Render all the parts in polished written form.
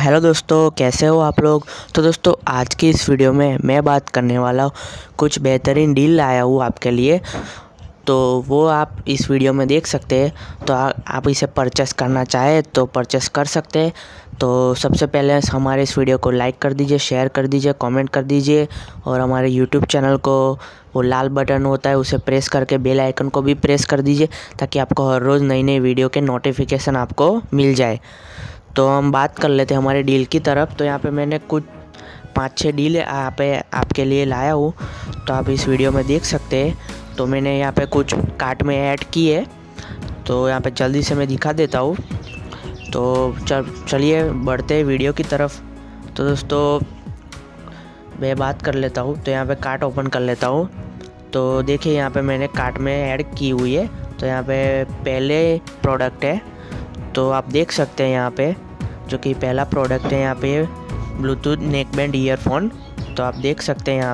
Hello दोस्तों, कैसे हो आप लोग। तो दोस्तों आज की इस वीडियो में मैं बात करने वाला हूँ, कुछ बेहतरीन डील लाया हूँ आपके लिए। तो वो आप इस वीडियो में देख सकते हैं। तो आप इसे परचेस करना चाहे तो परचेस कर सकते हैं। तो सबसे पहले हमारे इस वीडियो को लाइक कर दीजिए, शेयर कर दीजिए, कमेंट कर दीजिए और हमारे यूट्यूब चैनल को वो लाल बटन होता है उसे प्रेस करके बेल आइकन को भी प्रेस कर दीजिए, ताकि आपको हर रोज़ नई नई वीडियो के नोटिफिकेशन आपको मिल जाए। तो हम बात कर लेते हैं हमारे डील की तरफ। तो यहाँ पे मैंने कुछ 5-6 डील यहाँ पे आपके लिए लाया हूँ, तो आप इस वीडियो में देख सकते हैं। तो मैंने यहाँ पे कुछ कार्ट में ऐड की है, तो यहाँ पे जल्दी से मैं दिखा देता हूँ। तो चलिए बढ़ते हैं वीडियो की तरफ। तो दोस्तों मैं बात कर लेता हूँ, तो यहाँ पे कार्ट ओपन कर लेता हूँ। तो देखिए यहाँ पे मैंने कार्ट में ऐड की हुई है। तो यहाँ पे पहले प्रोडक्ट है, तो आप देख सकते हैं यहाँ पे जो कि पहला प्रोडक्ट है यहाँ पे ब्लूटूथ नेकबैंड ईयरफोन। तो आप देख सकते हैं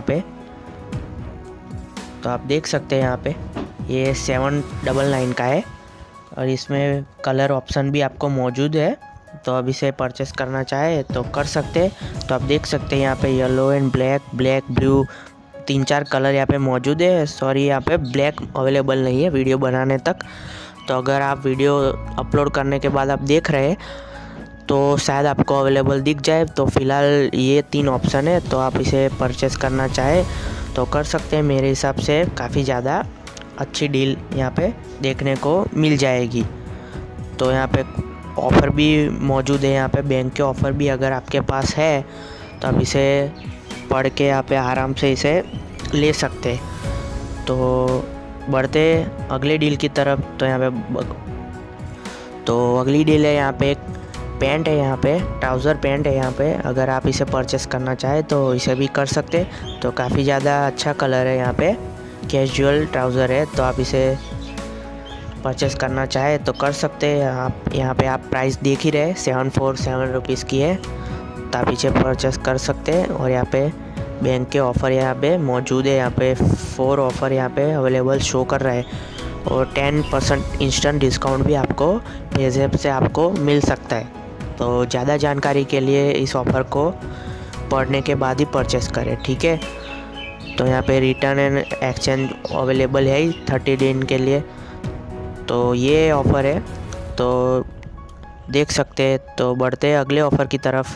यहाँ पे ये 799 का है और इसमें कलर ऑप्शन भी आपको मौजूद है। तो अब इसे परचेस करना चाहे तो कर सकते हैं। तो आप देख सकते हैं यहाँ पे yellow and black blue 3-4 colour यहाँ पे मौजूद है। सॉरी, यहाँ पे ब्लैक अवेलेबल नहीं है वीडियो बनाने तक। तो अगर आप वीडियो अपलोड करने के बाद आप देख रहे हैं तो शायद आपको अवेलेबल दिख जाए। तो फ़िलहाल ये 3 ऑप्शन है, तो आप इसे परचेस करना चाहे तो कर सकते हैं। मेरे हिसाब से काफ़ी ज़्यादा अच्छी डील यहाँ पे देखने को मिल जाएगी। तो यहाँ पे ऑफ़र भी मौजूद है, यहाँ पे बैंक के ऑफ़र भी अगर आपके पास है तो आप इसे पढ़ के यहाँ पे आराम से इसे ले सकते। तो बढ़ते अगले डील की तरफ। तो यहाँ पे अगली डील है, यहाँ पे एक पैंट है, यहाँ पे ट्राउज़र पैंट है। यहाँ पे अगर आप इसे परचेस करना चाहे तो इसे भी कर सकते। तो काफ़ी ज़्यादा अच्छा कलर है, यहाँ पे कैजुअल ट्राउज़र है। तो आप इसे परचेस करना चाहे तो कर सकते हैं। आप यहाँ पे आप प्राइस देख ही रहे 747 रुपीज़ की है, तो आप इसे परचेस कर सकते हैं। और यहाँ पे बैंक के ऑफ़र यहाँ पे मौजूद है। यहाँ पे 4 ऑफ़र यहाँ पे अवेलेबल शो कर रहा है और 10% इंस्टेंट डिस्काउंट भी आपको पेज़ैप से आपको मिल सकता है। तो ज़्यादा जानकारी के लिए इस ऑफ़र को पढ़ने के बाद ही परचेस करें, ठीक है। तो यहाँ पे रिटर्न एंड एक्सचेंज अवेलेबल है 30 दिन के लिए। तो ये ऑफ़र है, तो देख सकते हैं। तो बढ़ते हैं अगले ऑफ़र की तरफ।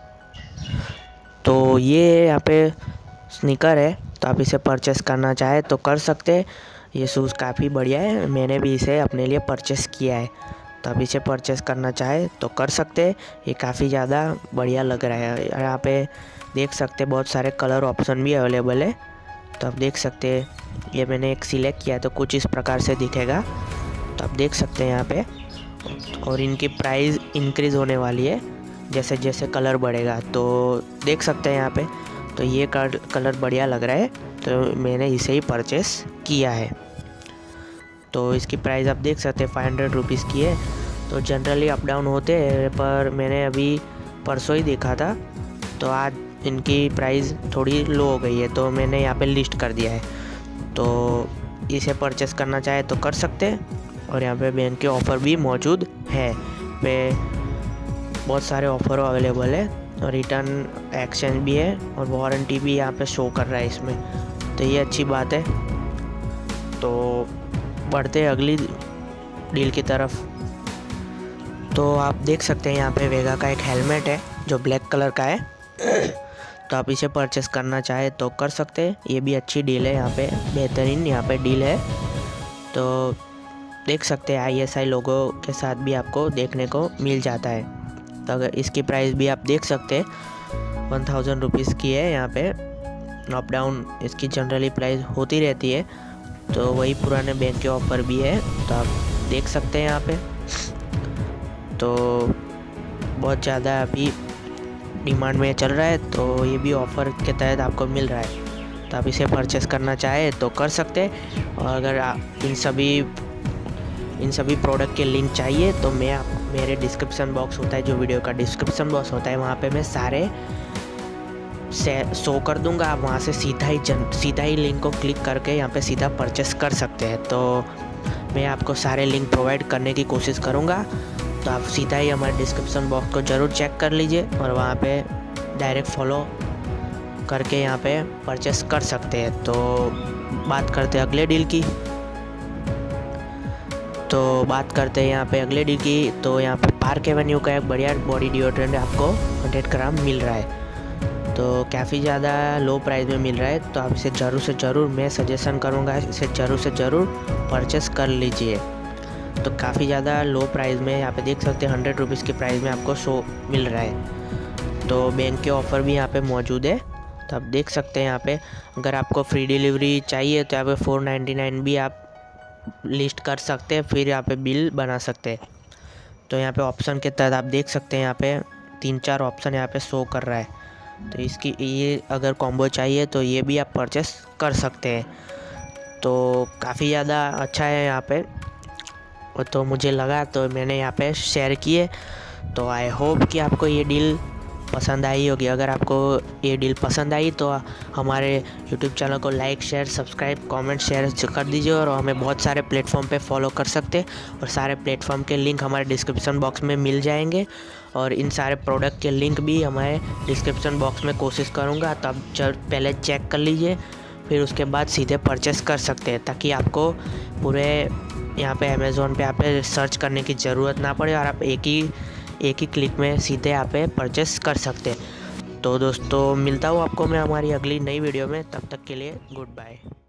तो ये यहाँ पे स्नीकर है, तो आप इसे परचेस करना चाहे तो कर सकते हैं। ये शूज़ काफ़ी बढ़िया है, मैंने भी इसे अपने लिए परचेस किया है। तो आप इसे परचेस करना चाहे तो कर सकते हैं। ये काफ़ी ज़्यादा बढ़िया लग रहा है। यहाँ पे देख सकते हैं बहुत सारे कलर ऑप्शन भी अवेलेबल है। तो आप देख सकते हैं, ये मैंने एक सिलेक्ट किया है तो कुछ इस प्रकार से दिखेगा। तो आप देख सकते हैं यहाँ पे, और इनकी प्राइस इंक्रीज़ होने वाली है जैसे जैसे कलर बढ़ेगा। तो देख सकते हैं यहाँ पे। तो ये कलर बढ़िया लग रहा है, तो मैंने इसे ही परचेस किया है। तो इसकी प्राइस आप देख सकते हैं 500 रुपीज़ की है। तो जनरली अप डाउन होते हैं, पर मैंने अभी परसों ही देखा था, तो आज इनकी प्राइस थोड़ी लो हो गई है, तो मैंने यहाँ पे लिस्ट कर दिया है। तो इसे परचेस करना चाहे तो कर सकते हैं। और यहाँ पे बैंक के ऑफ़र भी मौजूद है, पे बहुत सारे ऑफ़र अवेलेबल है और रिटर्न एक्सचेंज भी है और वारंटी भी यहाँ पे शो कर रहा है इसमें। तो ये अच्छी बात है। तो बढ़ते हैं अगली डील की तरफ। तो आप देख सकते हैं यहाँ पे वेगा का एक हेलमेट है जो ब्लैक कलर का है। तो आप इसे परचेस करना चाहे तो कर सकते हैं। ये भी अच्छी डील है, यहाँ पे बेहतरीन यहाँ पे डील है। तो देख सकते हैं ISI लोगो के साथ भी आपको देखने को मिल जाता है। तो अगर इसकी प्राइस भी आप देख सकते हैं 1000 रुपीज़ की है। यहाँ पे अप डाउन इसकी जनरली प्राइस होती रहती है, तो वही पुराने बैंक के ऑफ़र भी है, तो आप देख सकते हैं यहाँ पे। तो बहुत ज़्यादा अभी डिमांड में चल रहा है, तो ये भी ऑफ़र के तहत आपको मिल रहा है। तो आप इसे परचेस करना चाहे तो कर सकते हैं। और अगर आप इन सभी प्रोडक्ट के लिंक चाहिए तो मेरे डिस्क्रिप्शन बॉक्स होता है, जो वीडियो का डिस्क्रिप्शन बॉक्स होता है, वहाँ पे मैं सारे शो कर दूंगा। आप वहाँ से सीधा ही लिंक को क्लिक करके यहाँ पे सीधा परचेस कर सकते हैं। तो मैं आपको सारे लिंक प्रोवाइड करने की कोशिश करूँगा। तो आप सीधा ही हमारे डिस्क्रिप्शन बॉक्स को ज़रूर चेक कर लीजिए और वहाँ पे डायरेक्ट फॉलो करके यहाँ पे परचेस कर सकते हैं। तो बात करते हैं अगले डील की। तो बात करते हैं यहाँ पे अगले डील की। तो यहाँ पे पार्क एवेन्यू का एक बढ़िया बॉडी डिओड्रेंट आपको 100 ग्राम मिल रहा है, तो काफ़ी ज़्यादा लो प्राइस में मिल रहा है। तो आप इसे ज़रूर से ज़रूर, मैं सजेशन करूँगा इसे ज़रूर से ज़रूर परचेस कर लीजिए। तो काफ़ी ज़्यादा लो प्राइस में यहाँ पे देख सकते हैं 100 रुपीज़ की प्राइस में आपको शो मिल रहा है। तो बैंक के ऑफ़र भी यहाँ पे मौजूद है, तो आप देख सकते हैं यहाँ पे अगर आपको फ्री डिलीवरी चाहिए तो यहाँ पे 499 भी आप लिस्ट कर सकते हैं, फिर यहाँ पे बिल बना सकते हैं। तो यहाँ पे ऑप्शन के तहत आप देख सकते हैं यहाँ पे 3-4 ऑप्शन यहाँ पे शो कर रहा है। तो इसकी ये अगर कॉम्बो चाहिए तो ये भी आप परचेस कर सकते हैं। तो काफ़ी ज़्यादा अच्छा है यहाँ पे, तो मुझे लगा तो मैंने यहाँ पे शेयर किए। तो आई होप कि आपको ये डील पसंद आई होगी। अगर आपको ये डील पसंद आई तो हमारे YouTube चैनल को like, share, subscribe, comment, share कर दीजिए और हमें बहुत सारे प्लेटफॉर्म पे फॉलो कर सकते हैं और सारे प्लेटफॉर्म के लिंक हमारे डिस्क्रिप्शन बॉक्स में मिल जाएंगे। और इन सारे प्रोडक्ट के लिंक भी हमारे डिस्क्रिप्शन बॉक्स में कोशिश करूँगा, तो आप पहले चेक कर लीजिए, फिर उसके बाद सीधे परचेस कर सकते हैं, ताकि आपको पूरे यहाँ पे अमेज़ोन पे आप सर्च करने की ज़रूरत ना पड़े और आप एक ही क्लिक में सीधे यहाँ पे परचेस कर सकते हैं। तो दोस्तों मिलता हूँ आपको मैं हमारी अगली नई वीडियो में, तब तक के लिए गुड बाय।